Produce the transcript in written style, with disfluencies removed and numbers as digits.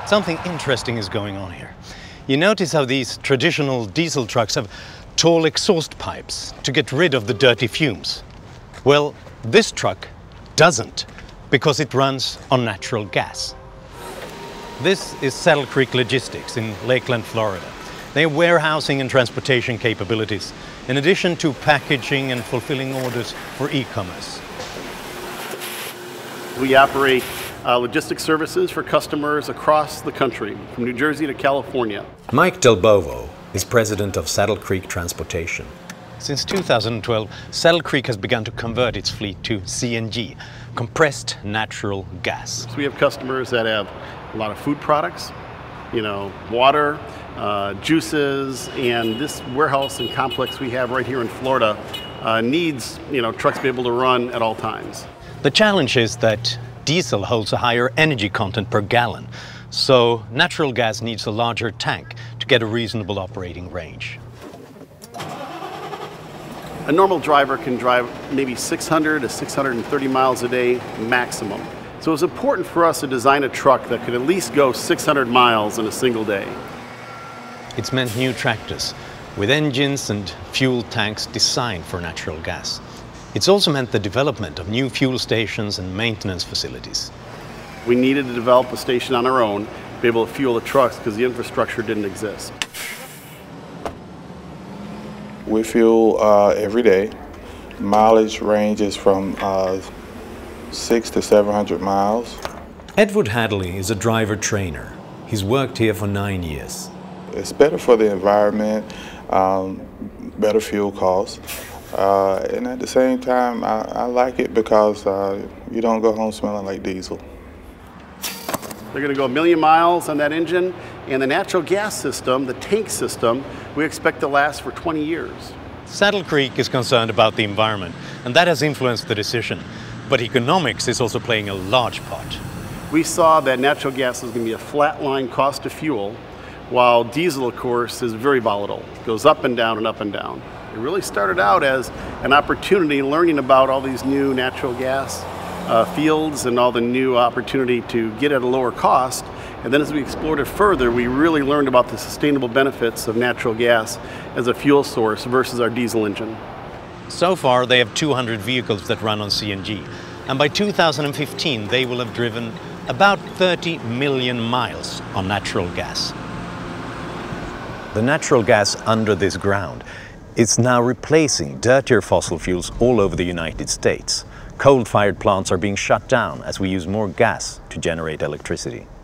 Something interesting is going on here. You notice how these traditional diesel trucks have tall exhaust pipes to get rid of the dirty fumes. Well, this truck doesn't, because it runs on natural gas. This is Saddle Creek Logistics in Lakeland, Florida. They have warehousing and transportation capabilities, in addition to packaging and fulfilling orders for e-commerce. We operate logistics services for customers across the country, from New Jersey to California. Mike Delbovo is president of Saddle Creek Transportation. Since 2012, Saddle Creek has begun to convert its fleet to CNG, compressed natural gas. So we have customers that have a lot of food products, water, juices, and this warehouse and complex we have right here in Florida needs trucks to be able to run at all times. The challenge is that diesel holds a higher energy content per gallon, so natural gas needs a larger tank to get a reasonable operating range. A normal driver can drive maybe 600 to 630 miles a day maximum. So it's important for us to design a truck that could at least go 600 miles in a single day. It's meant new tractors with engines and fuel tanks designed for natural gas. It's also meant the development of new fuel stations and maintenance facilities. We needed to develop a station on our own to be able to fuel the trucks because the infrastructure didn't exist. We fuel every day. Mileage ranges from 600 to 700 miles. Edward Hadley is a driver trainer. He's worked here for 9 years. It's better for the environment, better fuel costs. And at the same time, I like it because you don't go home smelling like diesel. They're going to go 1 million miles on that engine, and the natural gas system, the tank system, we expect to last for 20 years. Saddle Creek is concerned about the environment, and that has influenced the decision. But economics is also playing a large part. We saw that natural gas is going to be a flatline cost of fuel, while diesel, of course, is very volatile. It goes up and down and up and down. It really started out as an opportunity, learning about all these new natural gas fields and all the new opportunity to get at a lower cost. And then as we explored it further, we really learned about the sustainable benefits of natural gas as a fuel source versus our diesel engine. So far, they have 200 vehicles that run on CNG. And by 2015, they will have driven about 30 million miles on natural gas. The natural gas under this ground is now replacing dirtier fossil fuels all over the United States. Coal-fired plants are being shut down as we use more gas to generate electricity.